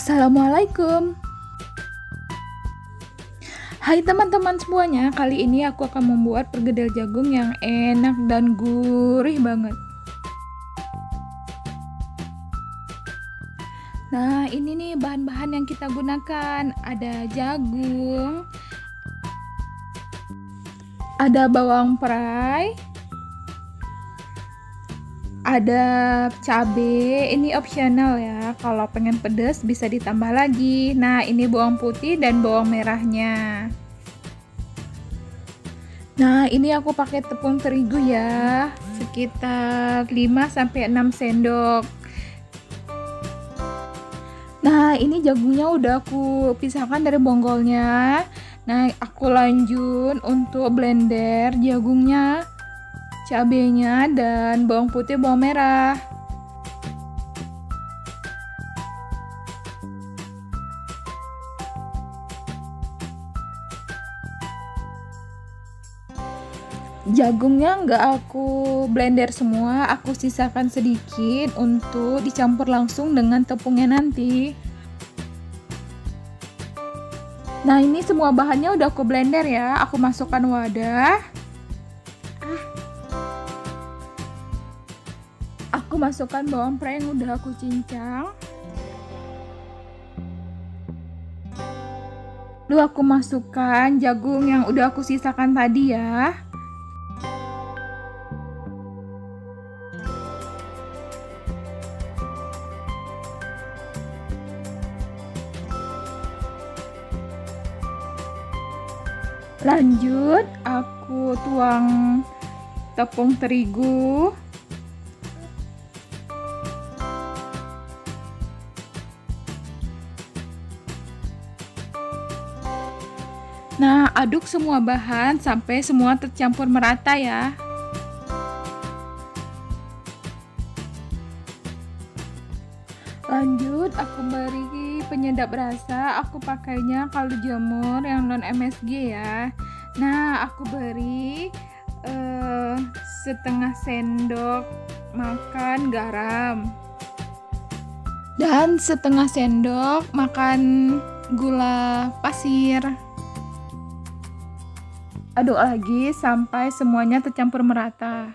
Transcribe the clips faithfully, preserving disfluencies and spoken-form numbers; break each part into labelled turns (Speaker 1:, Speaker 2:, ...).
Speaker 1: Assalamualaikum. Hai teman-teman semuanya, kali ini aku akan membuat perkedel jagung yang enak dan gurih banget. Nah, ini nih bahan-bahan yang kita gunakan. Ada jagung, ada bawang perai, ada cabai, ini opsional ya, kalau pengen pedas bisa ditambah lagi. Nah, ini bawang putih dan bawang merahnya. Nah, ini aku pakai tepung terigu ya, sekitar lima sampai enam sendok. Nah, ini jagungnya udah aku pisahkan dari bonggolnya. Nah, aku lanjut untuk blender jagungnya, cabenya, dan bawang putih, bawang merah. Jagungnya nggak aku blender semua, aku sisakan sedikit untuk dicampur langsung dengan tepungnya nanti. Nah, ini semua bahannya udah aku blender ya, aku masukkan wadah. Aku masukkan bawang perai yang udah aku cincang. Lalu aku masukkan jagung yang udah aku sisakan tadi ya. Lanjut, aku tuang tepung terigu. Nah, aduk semua bahan sampai semua tercampur merata ya. Lanjut, aku beri penyedap rasa, aku pakainya kaldu jamur yang non M S G ya. Nah, aku beri eh, setengah sendok makan garam dan setengah sendok makan gula pasir. Aduk lagi sampai semuanya tercampur merata.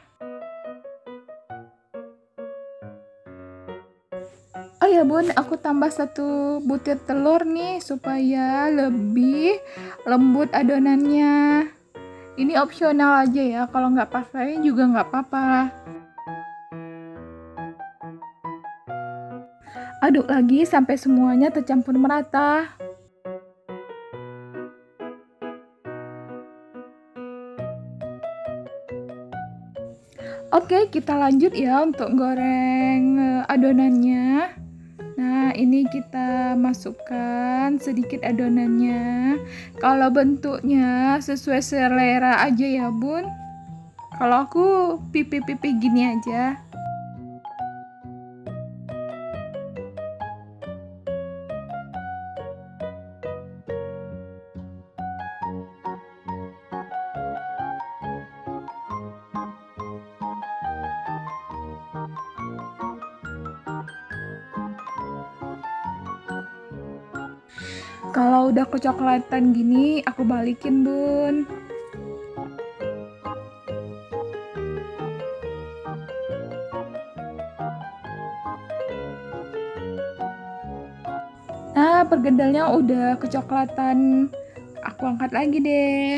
Speaker 1: Oh ya bun, aku tambah satu butir telur nih supaya lebih lembut adonannya. Ini opsional aja ya, kalau nggak pakai juga nggak apa-apa. Aduk lagi sampai semuanya tercampur merata. Oke, kita lanjut ya untuk goreng adonannya. Nah, ini kita masukkan sedikit adonannya. Kalau bentuknya sesuai selera aja ya bun. Kalau aku pipi-pipi gini aja. Kalau udah kecoklatan gini, aku balikin bun. Nah, pergedelnya udah kecoklatan, aku angkat lagi deh.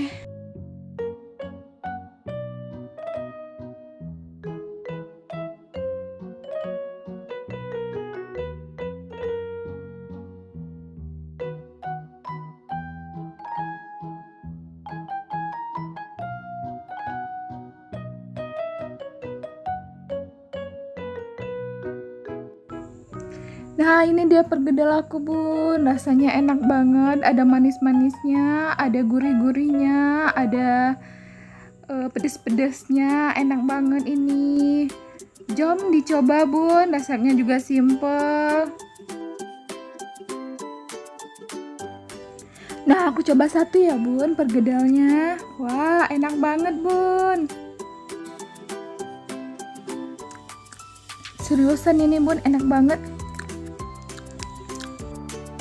Speaker 1: Nah, ini dia perkedel aku bun, rasanya enak banget, ada manis-manisnya, ada gurih-gurihnya, ada uh, pedes-pedesnya, enak banget ini. Jom dicoba bun, resepnya juga simple. Nah, aku coba satu ya bun, pergedelnya. Wah, enak banget bun. Seriusan ini bun, enak banget.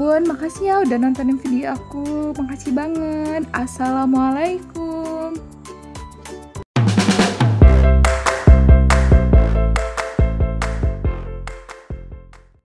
Speaker 1: Bun, makasih ya udah nontonin video aku. Makasih banget. Assalamualaikum.